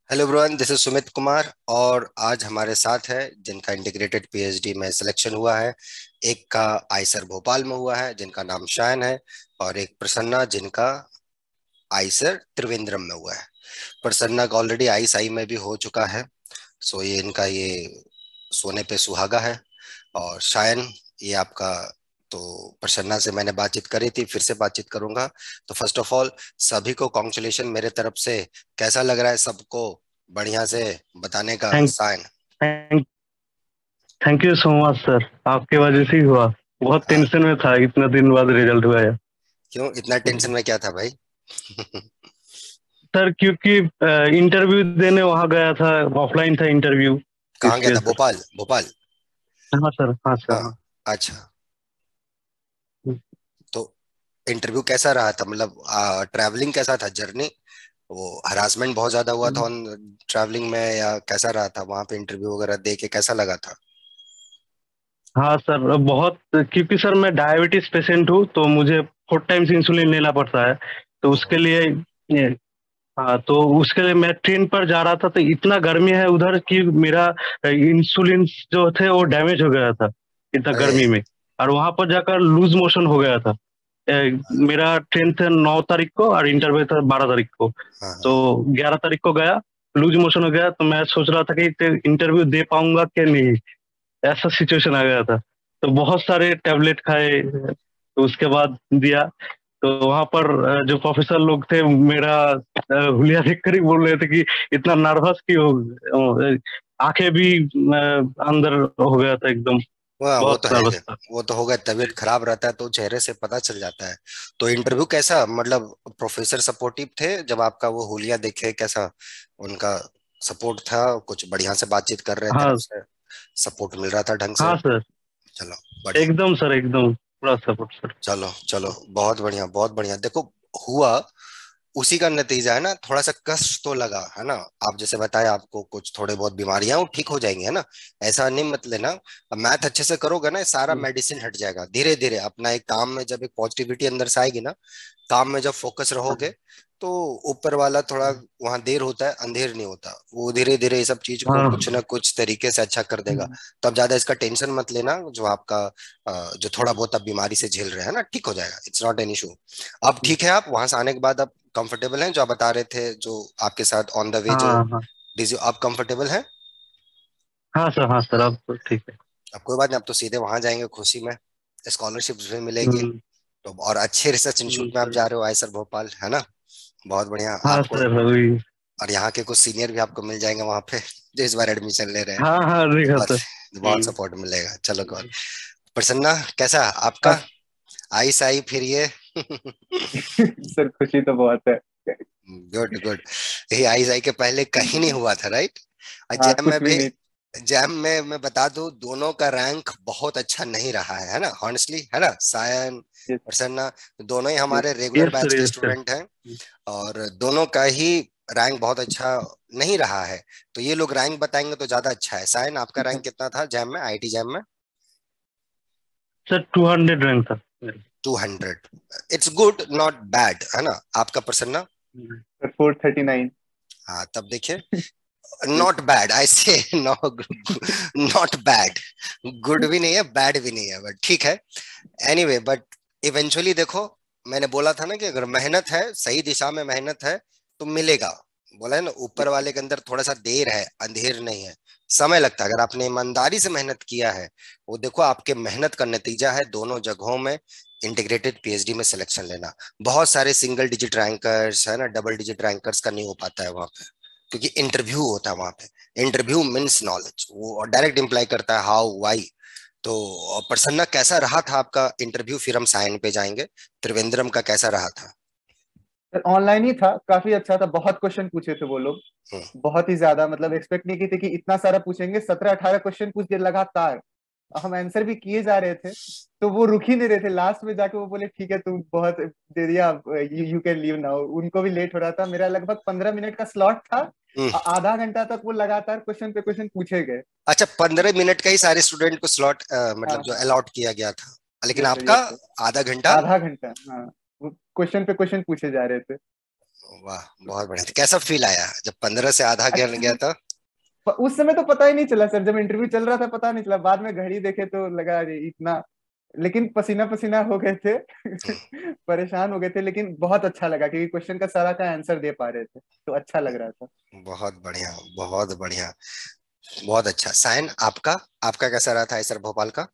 Hello everyone, this is Sumit Kumar. और आज हमारे साथ है जिनका इंटीग्रेटेड पीएचडी में सिलेक्शन हुआ है। एक का आईसर भोपाल में हुआ है जिनका नाम शायन है, और एक प्रसन्ना जिनका आईसर त्रिवेंद्रम में हुआ है। प्रसन्ना का ऑलरेडी आईसाई में भी हो चुका है, सो ये इनका ये सोने पे सुहागा है। और शायन, ये आपका, तो प्रसन्ना से मैंने बातचीत करी थी, फिर से बातचीत करूंगा। तो फर्स्ट ऑफ ऑल सभी को कॉन्ग्रेचुलेशन मेरे तरफ से। कैसा लग रहा है सबको बढ़िया से बताने का, थैंक साइन? Thank thank you so much sir. आपके वजह से ही हुआ। बहुत हाँ। टेंशन में था, इतना दिन बाद रिजल्ट हुआ है। क्यों इतना टेंशन में, क्या था भाई? सर क्योंकि इंटरव्यू देने वहां गया था, ऑफलाइन था इंटरव्यू। कहाँ गया इसलिए था? सर। भोपाल? भोपाल? हाँ सर, हाँ सर, हाँ। हाँ। अच्छा। तो इंटरव्यू कैसा रहा था? मतलब ट्रैवलिंग कैसा था, जर्नी? वो हरासमेंट बहुत ज्यादा हुआ था ऑन ट्रैवलिंग में, या कैसा रहा था वहां पे? इंटरव्यू वगैरह दे के कैसा लगा था? हाँ सर, बहुत। क्योंकि सर मैं डायबिटीज पेशेंट हूँ, तो मुझे 4 टाइम्स इंसुलिन लेना पड़ता है। तो उसके ओहो। लिए ये, हाँ, तो उसके लिए मैं ट्रेन पर जा रहा था, तो इतना गर्मी है उधर कि मेरा इंसुलिन जो थे वो डैमेज हो गया था, इतना अरे। गर्मी में। और वहां पर जाकर लूज मोशन हो गया था। मेरा ट्रेन था 9 तारीख को और इंटरव्यू था 12 तारीख को। हाँ तो हाँ। 11 तारीख को गया, लूज मोशन हो गया, तो मैं सोच रहा था कि इंटरव्यू दे पाऊंगा कि नहीं। ऐसा सिचुएशन आ गया था। तो बहुत सारे टेबलेट खाए, तो उसके बाद दिया। तो वहां पर जो प्रोफेसर लोग थे, मेरा हुलिया देख कर ही बोल रहे थे कि इतना नर्वस क्यों। आंखें भी अंदर हो गया था एकदम। वाह, वो बहुत तो है। नर्वस था। वो तो होगा, तबीयत खराब रहता है तो चेहरे से पता चल जाता है। तो इंटरव्यू कैसा, मतलब प्रोफेसर सपोर्टिव थे जब आपका वो हुलिया देखे? कैसा उनका सपोर्ट था? कुछ बढ़िया से बातचीत कर रहे थे हाँ, आपसे? सपोर्ट मिल रहा था ढंग से? हाँ सर। चलो, बढ़िया। एकदम सर, एकदम पूरा सपोर्ट सर। चलो चलो, बहुत बढ़िया बहुत बढ़िया। देखो, हुआ उसी का नतीजा है ना। थोड़ा सा कष्ट तो लगा है ना। आप जैसे बताया, आपको कुछ थोड़े बहुत बीमारियां वो ठीक हो जाएंगी, है ना? ऐसा नहीं मत लेना। अब मैथ अच्छे से करोगे ना, सारा मेडिसिन हट जाएगा धीरे धीरे। अपना एक काम में जब एक पॉजिटिविटी अंदर से आएगी ना, काम में जब फोकस रहोगे, तो ऊपर वाला थोड़ा, वहां देर होता है अंधेर नहीं होता, वो धीरे धीरे ये सब चीज को हाँ, कुछ ना कुछ तरीके से अच्छा कर देगा। तो अब ज्यादा इसका टेंशन मत लेना। जो आपका जो थोड़ा बहुत आप बीमारी से झेल रहे हैं ना, ठीक हो जाएगा। It's not an issue. अब ठीक है, आप वहां से आने के बाद आप कंफर्टेबल हैं? जो आप बता रहे थे, जो आपके साथ ऑन द वे जो हाँ, हाँ, डिजी, आप कंफर्टेबल हैं? हाँ सर, हाँ सर, अब तो ठीक है। अब कोई बात नहीं, अब तो सीधे वहां जाएंगे खुशी में। स्कॉलरशिप्स भी मिलेगी। हम्म, तो और अच्छे रिसर्च इंस्टीट्यूट में आप सर। जा रहे हो, आई सर भोपाल, है ना? बहुत बढ़िया हाँ आपको। सर, वही। और यहाँ के कुछ सीनियर भी आपको मिल जाएंगे वहां पे, जो इस बार एडमिशन ले रहे हैं। हाँ, हाँ, तो देखा बहुत सर। बहुत सपोर्ट मिलेगा। चलो कौन, हम्म। प्रसन्ना, कैसा आपका हाँ आई साई फिर ये? सर, खुशी तो बहुत है। Good good. ये आई साई के पहले कहीं नहीं हुआ था, राइट? हाँ, जैम में कुछ भी भी, नहीं। जैम में मैं बता दूं, दोनों का रैंक बहुत अच्छा नहीं रहा है ना, हॉनेस्टली, है ना सायन, यस, प्रसन्ना? दोनों ही यस। हमारे रेगुलर यस बैच सर, के यस सर। स्टूडेंट हैं, और दोनों का ही रैंक बहुत अच्छा नहीं रहा है। तो ये लोग रैंक बताएंगे तो ज्यादा अच्छा है। सायन, आपका रैंक कितना था जैम में, आईटी जैम में? सर 200 रैंक था मेरा। 200। इट्स गुड, नॉट बैड, है ना? आपका, प्रसन्ना? सर, 439। हाँ, तब देखिए, नॉट बैड आई से, नॉट बैड। गुड भी नहीं है, बैड भी नहीं है, बट ठीक है। एनीवे, बट इवेंचुअली देखो, मैंने बोला था ना कि अगर मेहनत है, सही दिशा में मेहनत है, तो मिलेगा। बोला है ना, ऊपर वाले के अंदर थोड़ा सा देर है, अंधेर नहीं है। समय लगता है, अगर आपने ईमानदारी से मेहनत किया है, वो देखो आपके मेहनत का नतीजा है दोनों जगहों में इंटीग्रेटेड पीएचडी में सिलेक्शन लेना। बहुत सारे सिंगल डिजिट रैंकर्स है ना, डबल डिजिट रैंकर्स का नहीं हो पाता है वहां पे, क्योंकि इंटरव्यू होता है वहां पे। इंटरव्यू मीन्स नॉलेज, वो डायरेक्ट इंप्लाई करता है हाउ वाई। तो प्रसन्ना, कैसा रहा था आपका इंटरव्यू? फिर हम सायन पे जाएंगे। त्रिवेंद्रम का कैसा रहा था? सर, ऑनलाइन ही था, काफी अच्छा था। बहुत क्वेश्चन पूछे थे वो लोग। हम्म। बहुत ही ज्यादा, मतलब एक्सपेक्ट नहीं की थी कि इतना सारा पूछेंगे। 17-18 क्वेश्चन पूछ दिए लगातार। हम आंसर भी किए जा रहे थे, तो वो रुक ही नहीं रहे थे। लास्ट में जाके वो बोले, ठीक है, तुम बहुत दे दिया, यू कैन लीव नाउ। उनको भी लेट हो रहा था। मेरा लगभग 15 मिनट का स्लॉट था। हम्म। आधा घंटा तक वो लगातार क्वेश्चन पे क्वेश्चन पूछे गए। अच्छा, 15 मिनट का ही सारे स्टूडेंट को स्लॉट, हाँ, मतलब जो हाँ। अलॉट किया गया था, लेकिन यस सर, आपका यस सर। आधा घंटा? आधा घंटा, हाँ। वो क्वेश्चन पे क्वेश्चन पूछे जा रहे थे। वाह, बहुत बढ़िया। कैसा फील आया जब 15 से आधा गिर गया था? उस समय तो पता ही नहीं चला सर, जब इंटरव्यू चल रहा था पता नहीं चला, बाद में घड़ी देखे तो लगा अरे इतना, लेकिन पसीना पसीना हो गए थे। हम्म, परेशान हो गए थे, लेकिन बहुत अच्छा लगा क्योंकि क्वेश्चन का सारा का आंसर दे पा रहे थे, तो अच्छा लग रहा था। बहुत बढ़िया, बहुत बढ़िया, बहुत अच्छा। सायन, आपका आपका कैसा रहा था सर भोपाल का?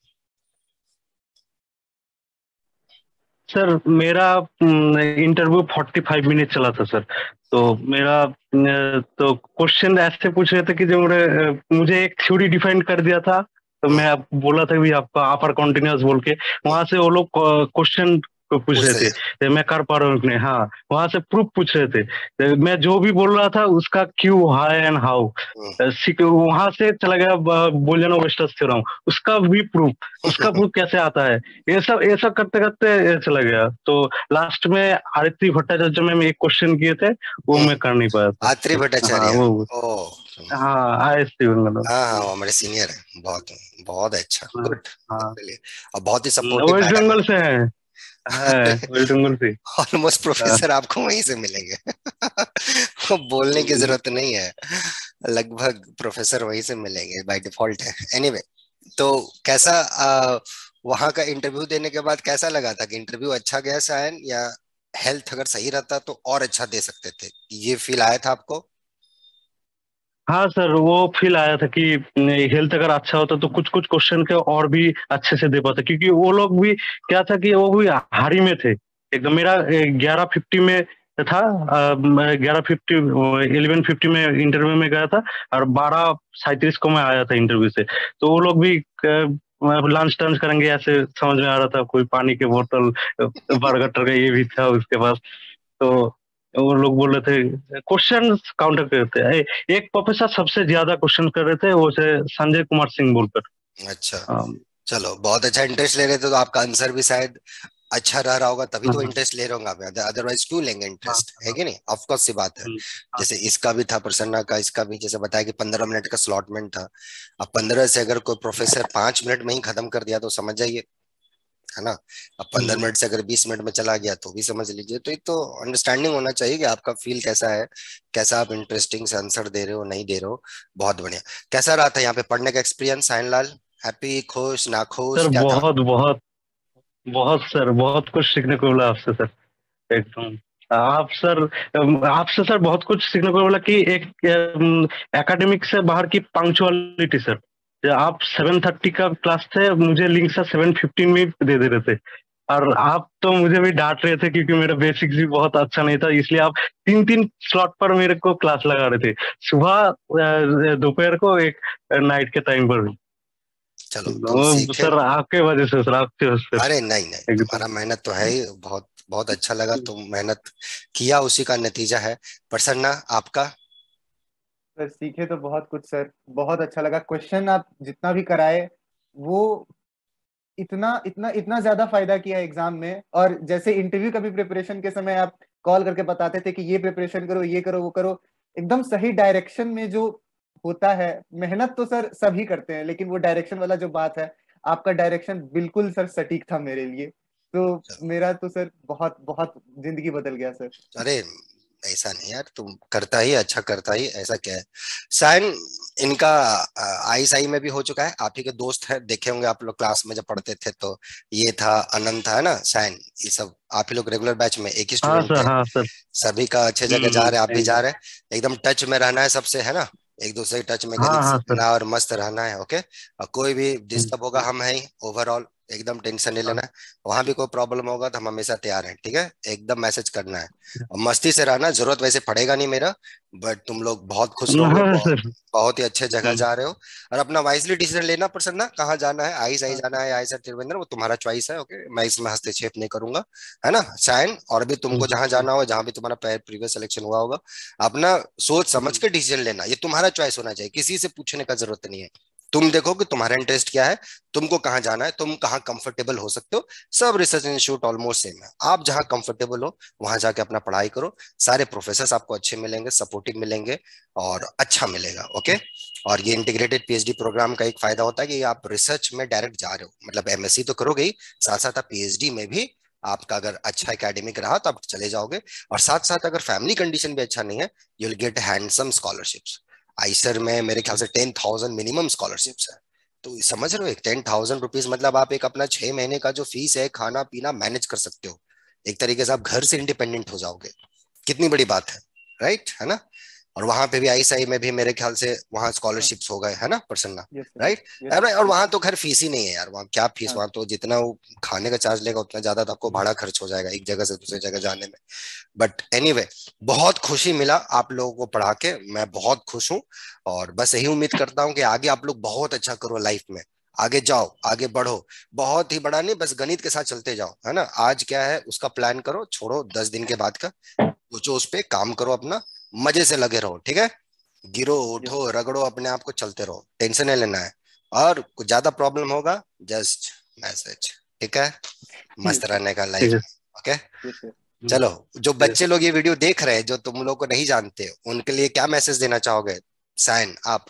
सर मेरा इंटरव्यू 45 मिनट चला था सर। तो मेरा तो क्वेश्चन ऐसे पूछ रहे थे कि जो मुझे एक थ्योरी डिफाइन कर दिया था। तो हम्म, मैं बोला था भी आपका अपर कॉन्टिन्यूअस बोल के, हम्म, वहां से वो लोग क्वेश्चन पूछ रहे पूछ रहे थे, थे। तो मैं कर पा रहा हूँ कि नहीं। हाँ, वहां से प्रूफ पूछ रहे थे, तो मैं जो भी बोल रहा था उसका क्यों, हाई एंड हाउ, हम्म, वहां से चला गया बोलियन वेस्टर्स थ्योरम, उसका भी प्रूफ, उसका प्रूफ कैसे आता है। ये सब करते करते चला गया। तो लास्ट में आरती भट्टाचार्य में एक क्वेश्चन किए थे, वो हम्म, मैं कर नहीं पाया था। आत्री हाँ भट्टाचार्य। वो, ओ, हाँ आए थे मतलब। हाँ हाँ, वो हमारे सीनियर है, बहुत बहुत अच्छा, हाँ गुड। हाँ, चलिए, और बहुत ही सपोर्टिव वेस्ट मैडम बंगाल से है वेस्ट बंगाल से। ऑलमोस्ट हाँ प्रोफेसर आपको वहीं से मिलेंगे। वो बोलने की जरूरत नहीं है, लगभग प्रोफेसर वहीं से मिलेंगे बाय डिफॉल्ट है। एनीवे, तो कैसा वहां का इंटरव्यू देने के बाद कैसा लगा था? कि इंटरव्यू अच्छा गया सायन, या हेल्थ अगर सही रहता तो और अच्छा दे सकते थे, ये फील आया था आपको? हाँ सर, वो फील आया था कि हेल्थ अगर अच्छा होता तो कुछ कुछ क्वेश्चन के और भी अच्छे से दे पाते, क्योंकि वो लोग भी क्या था कि वो भी हारी में थे एकदम। मेरा 11:50 में था, 11:50 11:50 में इंटरव्यू में गया था, और 12:37 को मैं आया था इंटरव्यू से। तो वो लोग भी लंच टंच करेंगे ऐसे समझ में आ रहा था, कोई पानी की बोतल, बर्गर टर्गर ये भी था उसके पास। तो वो लोग बोल रहे थे, क्वेश्चन काउंटर कर रहे थे। एक प्रोफेसर सबसे ज्यादा क्वेश्चन कर रहे थे, वो थे संजय कुमार सिंह बोलकर। अच्छा, अम, चलो, बहुत अच्छा इंटरेस्ट ले रहे थे तो आपका आंसर भी शायद अच्छा रह रहा होगा, तभी तो हाँ इंटरेस्ट ले रहे होंगे आप, अदरवाइज क्यों लेंगे हाँ इंटरेस्ट, है हाँ कि नहीं? ऑफ कोर्स सी बात है। हम्म, हाँ जैसे इसका भी था, प्रसन्ना का, इसका भी जैसे बताया कि 15 मिनट का स्लॉटमेंट था। अब 15 से अगर कोई प्रोफेसर 5 मिनट में ही खत्म कर दिया तो समझ जाइए, है ना? अब 15 मिनट से अगर 20 मिनट में चला गया तो भी समझ लीजिए। तो एक तो अंडरस्टैंडिंग होना चाहिए कि आपका फील कैसा है, कैसा आप इंटरेस्टिंग से आंसर दे रहे हो, नहीं दे रहे हो। बहुत बढ़िया। कैसा रहा था यहाँ पे पढ़ने का एक्सपीरियंस सायन लाल? हैप्पी, खुश, नाखुश, सर क्या था? बहुत बहुत बहुत सर, बहुत कुछ सीखने को मिला आपसे सर, एकदम। आप सर, आपसे सर बहुत कुछ सीखने को मिला कि एक एकेडमिक से बाहर की पंक्चुअलिटी सर। आप 7:30 का क्लास थे, मुझे लिंक से 7:15 में दे दे रहे थे। और आप तो मुझे भी डांट रहे थे क्योंकि मेरा बेसिक्स भी बहुत अच्छा नहीं था, इसलिए आप तीन तीन स्लॉट पर मेरे को क्लास लगा रहे थे, सुबह, दोपहर को, एक नाइट के टाइम पर भी। चलो, तुम वो सीखे। सर आपके वजह से सर, आपके वजह अरे नहीं नहीं, से एकदम। तुम्हारा मेहनत तो है ही, बहुत बहुत अच्छा लगा, तुम मेहनत किया, उसी का नतीजा है। प्रसन्ना, आपका? सर सीखे तो बहुत कुछ सर, बहुत अच्छा लगा। क्वेश्चन आप जितना भी कराए वो इतना इतना इतना ज्यादा फायदा किया एग्जाम में। और जैसे इंटरव्यू का भी प्रिपरेशन के समय आप कॉल करके बताते थे कि ये प्रिपरेशन करो, ये करो, वो करो, एकदम सही डायरेक्शन में जो होता है। मेहनत तो सर सभी करते हैं, लेकिन वो डायरेक्शन वाला जो बात है, आपका डायरेक्शन बिल्कुल सर सटीक था मेरे लिए। तो मेरा तो सर बहुत बहुत जिंदगी बदल गया सर। अरे ऐसा नहीं यार, तुम करता ही अच्छा, करता ही, ऐसा क्या है। सायन, इनका आईएसआई में भी हो चुका है, आप ही के दोस्त है, देखे होंगे आप लोग क्लास में जब पढ़ते थे तो। ये था, अनंत था, है ना सायन? ये सब आप ही लोग रेगुलर बैच में एक ही हाँ स्टूडेंट सर, थे। हाँ सर। सभी का अच्छे जगह जा रहे हैं, आप भी जा एकदम। रहे हैं, एकदम टच में रहना है सबसे, है ना? एक दूसरे के टच में हाँ करीब से हाँ सर। रहना और मस्त रहना है, ओके? और कोई भी हम्म, डिस्टर्ब होगा, हम हैं ही ओवरऑल, एकदम टेंशन नहीं हाँ लेना है। वहां भी कोई प्रॉब्लम होगा तो हम हमेशा तैयार हैं, ठीक है? एकदम मैसेज करना है, और मस्ती से रहना, जरूरत वैसे पड़ेगा नहीं मेरा, बट तुम लोग बहुत खुश रहोगे, हाँ बहुत सर। बहुत ही अच्छे जगह हम्म, जा रहे हो। और अपना वाइजली डिसीजन लेना, प्रसन्ना, कहाँ जाना है, आई सही हाँ जाना है, आई सर त्रिवेंद्र, वो तुम्हारा चॉइस है, ओके? मैं इसमें हस्तक्षेप नहीं करूंगा, है ना सायन? और भी तुमको जहां हम्म, जाना हो, जहां भी तुम्हारा प्रीवियस सिलेक्शन हुआ होगा, अपना सोच समझ हम्म, के डिसीजन लेना, ये तुम्हारा चॉइस होना चाहिए, किसी से पूछने का जरूरत नहीं है। तुम देखो कि तुम्हारा इंटरेस्ट क्या है, तुमको कहाँ जाना है, तुम कहाँ कंफर्टेबल हो सकते हो। सब रिसर्च इंस्टीट्यूट ऑलमोस्ट सेम है, आप जहाँ कंफर्टेबल हो वहां जाके अपना पढ़ाई करो। सारे प्रोफेसर आपको अच्छे मिलेंगे, सपोर्टिव मिलेंगे, और अच्छा मिलेगा, ओके? और ये इंटीग्रेटेड पीएचडी प्रोग्राम का एक फायदा होता है कि आप रिसर्च में डायरेक्ट जा रहे हो, मतलब एमएससी तो करोगे ही, साथ साथ आप पीएचडी में भी आपका अगर अच्छा एकेडमिक रहा तो आप चले जाओगे, और साथ साथ अगर फैमिली कंडीशन भी अच्छा नहीं है, you will get handsome scholarships. IISER में मेरे ख्याल से 10,000 मिनिमम स्कॉलरशिप्स है। तो समझ रहे हो, एक 10,000 रुपीज मतलब आप एक अपना 6 महीने का जो फीस है, खाना पीना मैनेज कर सकते हो। एक तरीके से आप घर से इंडिपेंडेंट हो जाओगे। कितनी बड़ी बात है, राइट, है ना। और वहां पे भी आईएसआई में भी मेरे ख्याल से वहां स्कॉलरशिप्स हो गए, है ना Prasanna, yes sir, right. Yes और यस वहां सर। तो खैर फीस ही नहीं है यार, वहाँ क्या फीस, हाँ वहां तो जितना वो खाने का चार्ज लेगा उतना ज्यादा तो आपको भाड़ा खर्च हो जाएगा एक जगह से दूसरी जगह जाने में। बट एनीवे, बहुत खुशी मिला आप लोगों को पढ़ा के, मैं बहुत खुश हूँ। और बस यही उम्मीद करता हूँ कि आगे आप लोग बहुत अच्छा करो लाइफ में, आगे जाओ, आगे बढ़ो। बहुत ही बड़ा नहीं, बस गणित के साथ चलते जाओ, है ना। आज क्या है उसका प्लान करो, छोड़ो 10 दिन के बाद का, सोचो उस पे काम करो अपना, मजे से लगे रहो, ठीक है। गिरो यस उठो सर। रगड़ो अपने आप को, चलते रहो, टेंशन नहीं लेना है। और कुछ ज्यादा प्रॉब्लम होगा जस्ट मैसेज, ठीक है। यस मस्त सर। रहने का ठीक लाइफ है। में, ओके। Yes sir. चलो, जो ठीक है। बच्चे लोग ये वीडियो देख रहे हैं जो तुम लोग को नहीं जानते, उनके लिए क्या मैसेज देना चाहोगे, साइन आप।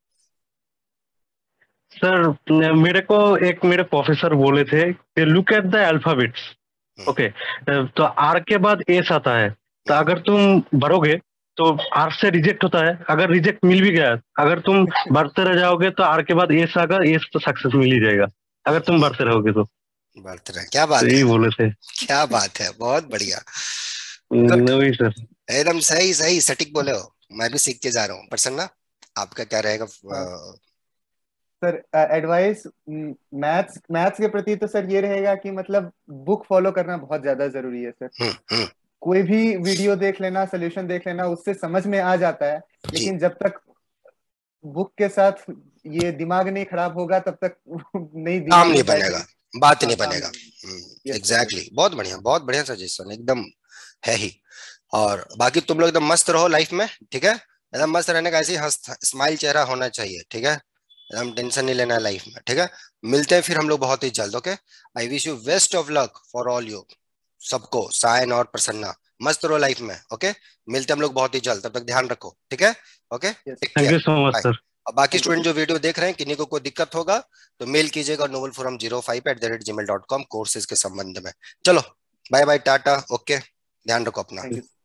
सर, मेरे को एक मेरे प्रोफेसर बोले थे कि look at the alphabets. Hmm, okay, तो आर के बाद एस आता है, तो हम्म, अगर तुम भरोगे तो आर से रिजेक्ट होता है, अगर रिजेक्ट मिल भी गया, अगर तुम बढ़ते रह जाओगे तो आर के बाद एस आएगा, एस तो सक्सेस मिल ही जाएगा, अगर तुम बढ़ते रहोगे बढ़ते रहे, क्या तो बात है, यही बोले थे। क्या बात है, बहुत बढ़िया। गुड, वही सर। एकदम सही सही सटीक बोले हो। मैं भी सीख के जा रहा हूँ। प्रसन्ना, आपका क्या रहेगा। सर एडवाइस मैथ्स मैथ्स के प्रति तो सर ये रहेगा कि मतलब बुक फॉलो करना बहुत ज्यादा जरूरी है सर। हम्म, कोई भी वीडियो देख लेना, सोल्यूशन देख लेना, उससे समझ में आ जाता है, जी, लेकिन जब तक बुक के साथ ये दिमाग नहीं खराब होगा तब तक नहीं काम दिमाग नहीं में बनेगा, बैठेगी। बात हाँ नहीं काम बनेगा। नहीं। Yes sir, yes. एग्जैक्टली, बहुत बढ़िया, बहुत बढ़िया सजेशन, एकदम है ही। और बाकी तुम लोग एकदम मस्त रहो लाइफ में, ठीक है। एकदम मस्त रहने का ऐसे ही हंस स्माइल चेहरा होना चाहिए, ठीक है। एकदम टेंशन नहीं लेना है लाइफ में, ठीक है। मिलते हैं फिर हम लोग बहुत ही जल्द, okay. I wish you best of luck for all you, सबको, सायन और प्रसन्ना। मस्त रहो लाइफ में, ओके। मिलते हैं हम लोग बहुत ही जल्द, तब तक ध्यान रखो, ठीक है। Okay, yes take thank care, you so much bye. Sir. और बाकी थैंक यू स्टूडेंट सर। जो वीडियो देख रहे हैं, किन्हीं को कोई दिक्कत होगा तो मेल कीजिएगा novelforum05 @gmail.com कोर्सेज के संबंध में। चलो, बाय बाय, टाटा, ओके, ध्यान रखो अपना। Thank you.